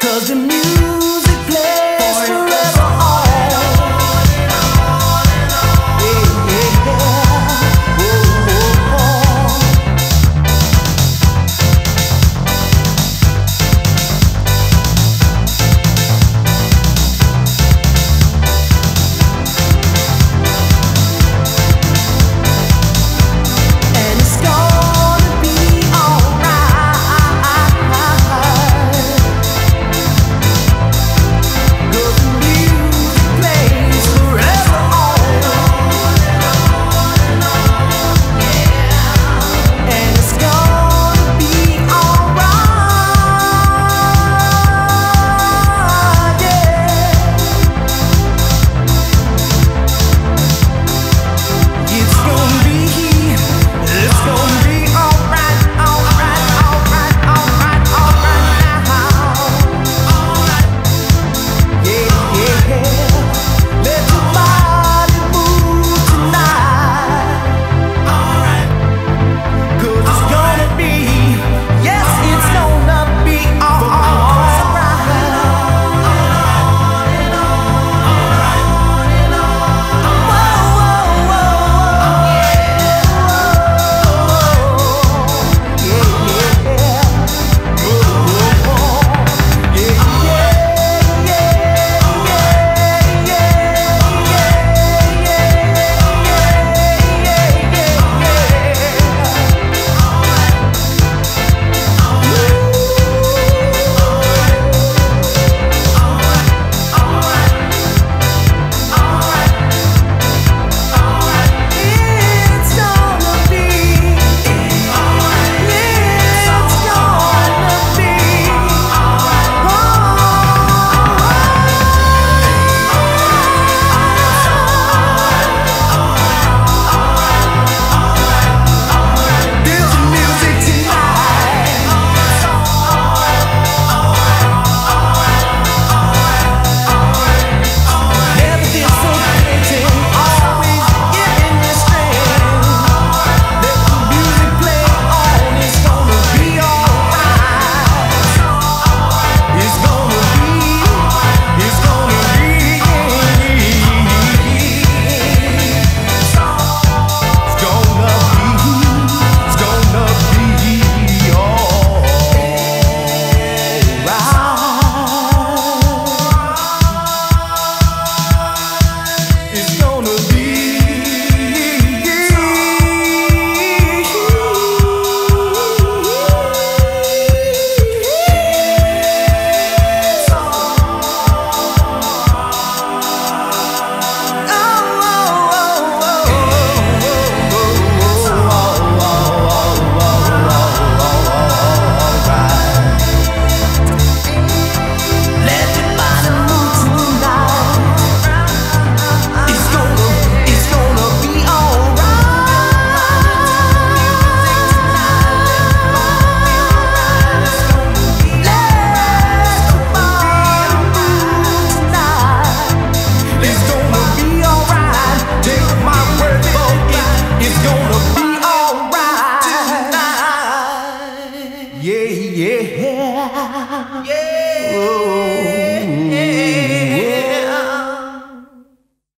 'cause the music plays forever on. Yeah, yeah, yeah. Oh, oh, oh. And it's gonna be alright, 'cause the music plays forever on. And it's gonna be alright, yeah. It's gonna be alright, alright, alright, alright, alright now. Yeah, yeah. Let your body move tonight. 'Cause it's gonna be, yes, it's gonna be alright. Whoa, whoa, whoa, it's gonna be, it's gonna be There's music tonight. Never disappointing, always giving you strength. Let the music play on, it's gonna be alright. It's gonna be, it's gonna be, it's gonna be alright. It's gonna be. Let your body move tonight. It's gonna be alright. Let your body move tonight. It's gonna be alright. Take my word for it. It's gonna be alright tonight. Yeah, yeah, yeah.